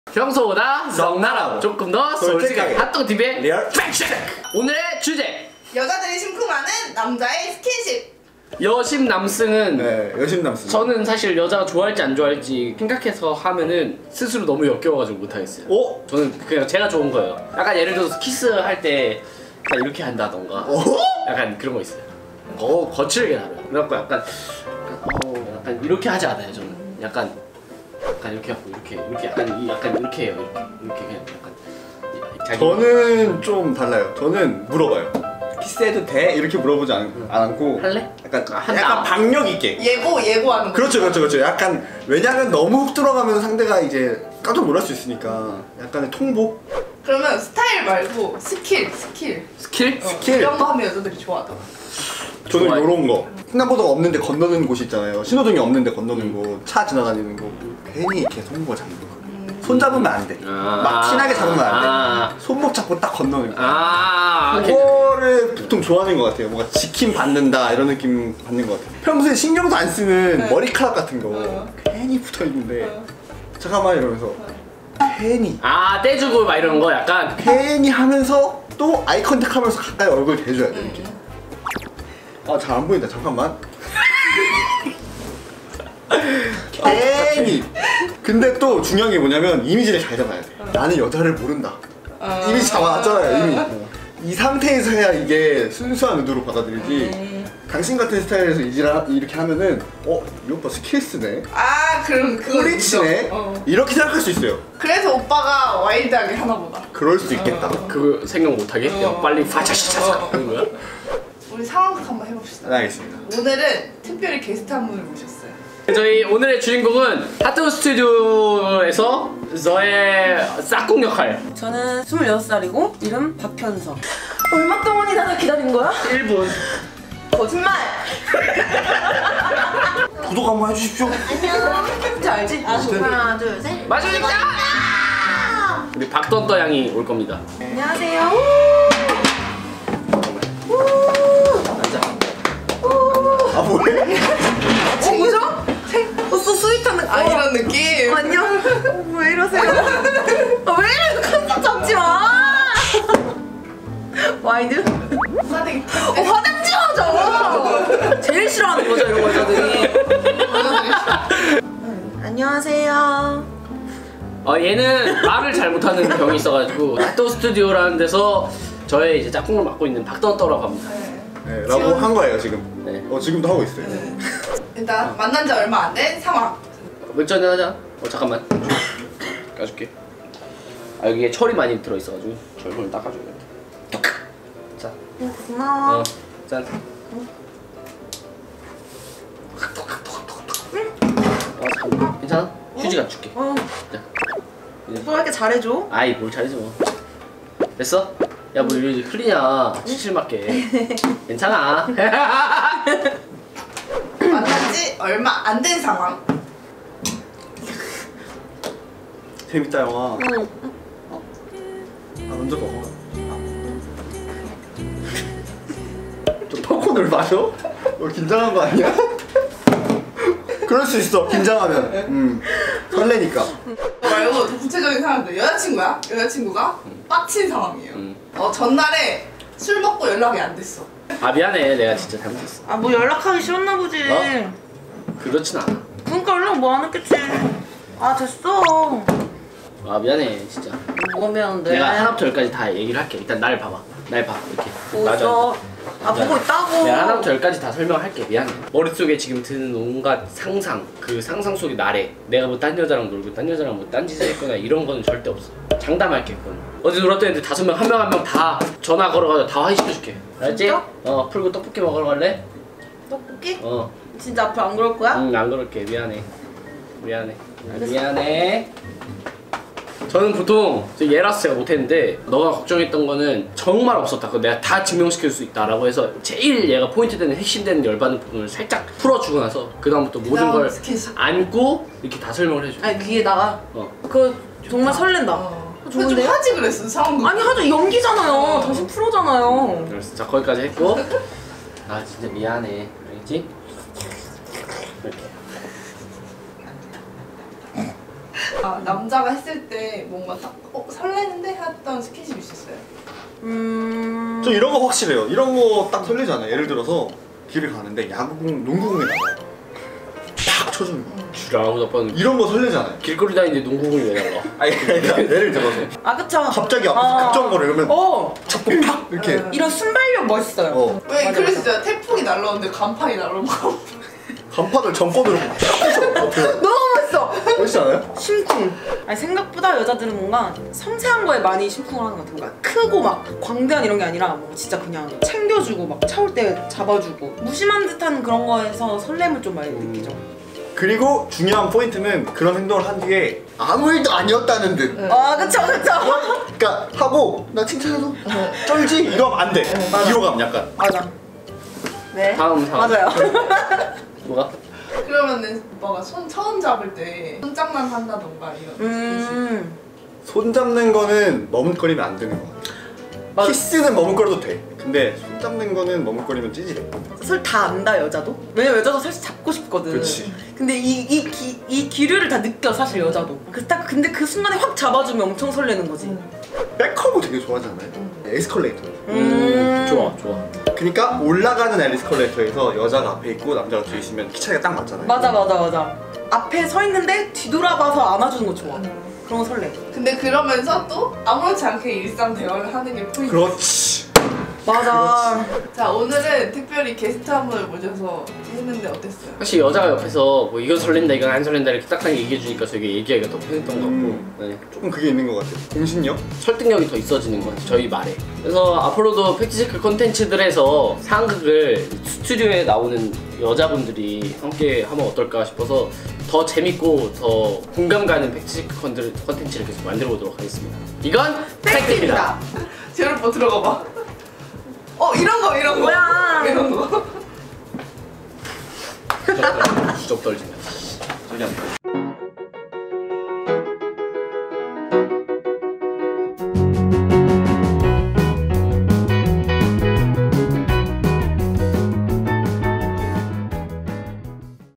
평소보다 넉나라고 조금 더 솔직하게 핫도그TV의 리얼 팩트체크! 오늘의 주제! 여자들이 심쿵하는 남자의 스킨십. 여심남승은 네, 여심남승. 저는 사실 여자가 좋아할지 안 좋아할지 생각해서 하면은 스스로 너무 역겨워가지고 못하겠어요. 오? 저는 그냥 제가 좋은 거예요. 약간 예를 들어서 키스할 때 이렇게 한다던가 약간 그런 거 있어요. 거칠게 다뤄요. 그래갖고 약간 이렇게 하지 않아요. 저는 약간 이렇게 하고 이렇게 약간 이렇게 해요. 이렇게 그냥 약간 자기 저는 좀 달라요. 저는 물어봐요. 키스해도 돼? 이렇게 물어보지 않고 할래? 약간 박력 있게. 예고하는 거. 그렇죠. 약간 왜냐면 너무 훅 들어가면 상대가 이제 깜짝 놀랄 수 있으니까 약간의 통보. 그러면 스타일 말고 스킬. 스킬? 이런 거 하면 여자들이 좋아하더라. 저는 좋아요. 요런 거. 횡단보도가 없는데 건너는 곳이 있잖아요. 신호등이 없는데 건너는 곳, 차 지나다니는 곳. 괜히 이렇게 손목을 잡는 거. 손 잡으면 안 돼. 막 티나게 잡으면 안 돼. 손목 잡고 딱 건너는 거. 그거를 보통 좋아하는 것 같아요. 뭔가 지킴 받는다 이런 느낌 받는 것 같아요. 평소에 신경도 안 쓰는 머리카락 같은 거 괜히 붙어 있는데 잠깐만 이러면서 괜히 떼주고 막 이런 거 약간 괜히 하면서 또 아이 컨택하면서 가까이 얼굴 대줘야 돼 이렇게. 잘 안 보인다. 잠깐만. 괜히. 근데 또 중요한 게 뭐냐면 이미지를 잘 잡아야 돼. 나는 여자를 모른다. 이미지 잡아놨잖아요. 이미. 이 상태에서 해야 이게 순수한 의도로 받아들이지. 당신 같은 스타일에서 이렇게 하면은 이 오빠 스킬스네. 그럼 그거 꼬리치네. 이렇게 생각할 수 있어요. 그래서 오빠가 와일드하게 하나 보다. 그럴 수 있겠다. 그거 생각 못하게? 빨리 파차샤샤 하는 거야? 우리 상황극 한번 해봅시다. 네, 알겠습니다. 오늘은 특별히 게스트 한 분을 모셨어요. 저희 오늘의 주인공은 핫도그 스튜디오에서 저의 짝꿍 역할 저는 26살이고 이름 박현서. 얼마 동안이 나를 기다린 거야? 1분 거짓말! 구독 한번 해주십시오. 안녕. 진짜 알지? 하나 둘 셋. 마주니까! 우리 박던떠 양이 올 겁니다. 안녕하세요. 앉아. 뭐해? 뭐죠? 소 스윗한 느낌. 이런 느낌. 안녕. 왜 이러세요? 왜 이래? 컨셉 잡지 마. 와이드? 화장지 하죠. 제일 싫어하는 거죠 이런 여자들이. 안녕하세요. 얘는 말을 잘 못하는 병이 있어가지고 핫도그 스튜디오라는 데서 저의 이제 짝꿍을 맡고 있는 박던떠라고 합니다. 네, 라고 한 거예요 지금. 네. 지금도 하고 있어요. 일단 만난 지 얼마 안 된 상황. 맥주 한잔 하자. 잠깐만 까줄게. 여기에 철이 많이 들어있어가지고 절손을 닦아줘야 돼. 자, 고마워. 짠. 잠깐만. 괜찮아? 휴지가 줄게. 자. 뭐 이렇게 잘해줘? 아이 뭘 잘해줘. 됐어? 야 뭐 이렇게 흘리냐. 칠칠맞게. 괜찮아. 만난 지 얼마 안 된 상황. 재밌다 영화. 먼저 먹어. 저 팝콘을 마셔? 긴장한 거 아니야? 그럴 수 있어. 긴장하면. 설레니까. 말고 더 구체적인 상황들. 여자친구가 빡친 상황이에요. 전날에 술 먹고 연락이 안 됐어. 미안해. 내가 진짜 잘못했어. 뭐 연락하기 싫었나 보지. 그렇진 않아. 그러니까 연락 뭐 안 했겠지. 됐어. 미안해 진짜. 뭐가 미안한데? 내가 하나부터 열까지 다 얘기를 할게. 일단 날 봐봐. 날 봐. 이렇게. 보고 있다고. 내가 하나부터 열까지 다 설명할게. 미안해. 머릿속에 지금 드는 온갖 상상, 그 상상 속의 나래. 내가 뭐 딴 여자랑 놀고 딴 여자랑 뭐 딴 짓을 했거나 이런 거는 절대 없어. 장담할게 그건. 어제 놀았던 애들 5명 한 명 한 명 다 전화 걸어가지고 다 화해시켜줄게. 알았지? 진짜? 풀고 떡볶이 먹으러 갈래? 떡볶이? 어. 진짜 앞으로 안 그럴 거야? 안 그럴게. 미안해. 미안해. 저는 보통 얘라서 제가 못했는데 너가 걱정했던 거는 정말 없었다. 그거 내가 다 증명시킬 수 있다라고 해서 제일 얘가 포인트 되는 핵심 되는 열받는 부분을 살짝 풀어주고 나서 그 다음부터 모든 걸 안고 이렇게 다 설명을 해줘. 귀에다가 그거 정말 설렌다. 좋은데요? 좀 하지 그랬어 상황극. 하죠. 연기잖아요. 당신 프로잖아요. 그래서 자 거기까지 했고 진짜 미안해. 알겠지? 이렇게 아, 남자가 했을 때 뭔가 딱 설레는데 했던 스킨십 있었어요? 저 이런 거 확실해요. 이런 거 딱 설레잖아요. 예를 들어서 길을 가는데 야구공, 농구공이 나와요. 딱 쳐주는 거. 주라고 나빠는 이런 거 설레잖아요. 길거리 다니는데 농구공이 왜 날라? 아니 그러니까 예를 들어서 아 그쵸. 갑자기 앞에서 급정거려 이러면 잡고 팍 이렇게. 이런 순발력 멋있어요. 왜 맞아, 그럴 수 맞아. 있잖아. 태풍이 날라오는데 간판이 날라오고 간판을 정권으로 너무 멋있어. 멋있지 않아요? 심쿵. 아니 생각보다 여자들은 뭔가 섬세한 거에 많이 심쿵을 하는 것 같아요. 뭔가 크고 막 광대한 이런 게 아니라 뭐 진짜 그냥 챙겨주고 막 차올 때 잡아주고 무심한 듯한 그런 거에서 설렘을 좀 많이 느끼죠. 그리고 중요한 포인트는 그런 행동을 한 뒤에 아무 일도 아니었다는 듯. 아 그쵸 그쵸. 그러니까 하고 나 칭찬해도 쩔지? 이러면 안 돼. 비호감 약간. 맞아. 네. 다음. 맞아요. 뭐가? 그러면은 오빠가 손 처음 잡을 때 손장난 한다던가 이런 손 잡는 거는 머뭇거리면 안 되는 거 같아. 맞아. 키스는 머뭇거려도 돼. 근데 손 잡는 거는 머뭇거리면 찌질해. 솔 다 안다 여자도? 왜냐면 여자도 사실 잡고 싶거든. 그치. 근데 이 기류를 다 느껴 사실 여자도. 근데 그 순간에 확 잡아주면 엄청 설레는 거지. 백허브 되게 좋아하잖아요. 에스컬레이터. 좋아. 그러니까 올라가는 에스컬레이터에서 여자가 앞에 있고 남자가 뒤에 있으면 키 차이가 딱 맞잖아요. 맞아. 앞에 서 있는데 뒤돌아봐서 안아주는 거 좋아. 그런 거 설레. 근데 그러면서 또 아무렇지 않게 일상 대화를 하는 게 포인트. 그렇지. 맞아. 자, 오늘은 특별히 게스트 한 분을 모셔서 했는데 어땠어요? 사실 여자가 옆에서 뭐 이건 설렌다 이건 안 설렌다 이렇게 딱딱 얘기해주니까 저게 얘기하기가 더 편했던 것 같고 네. 조금 그게 있는 것 같아요. 공신력? 설득력이 더 있어지는 것 같아요 저희 말에. 그래서 앞으로도 팩트체크 콘텐츠들에서 상극을 스튜디오에 나오는 여자분들이 함께 하면 어떨까 싶어서 더 재밌고 더 공감 가는 팩트체크 콘텐츠를 계속 만들어 보도록 하겠습니다. 이건 팩트입니다. 제로퍼 들어가 봐. 이런 거. 뭐야. 이런 거. 주접 떨진다. 저기 안 돼.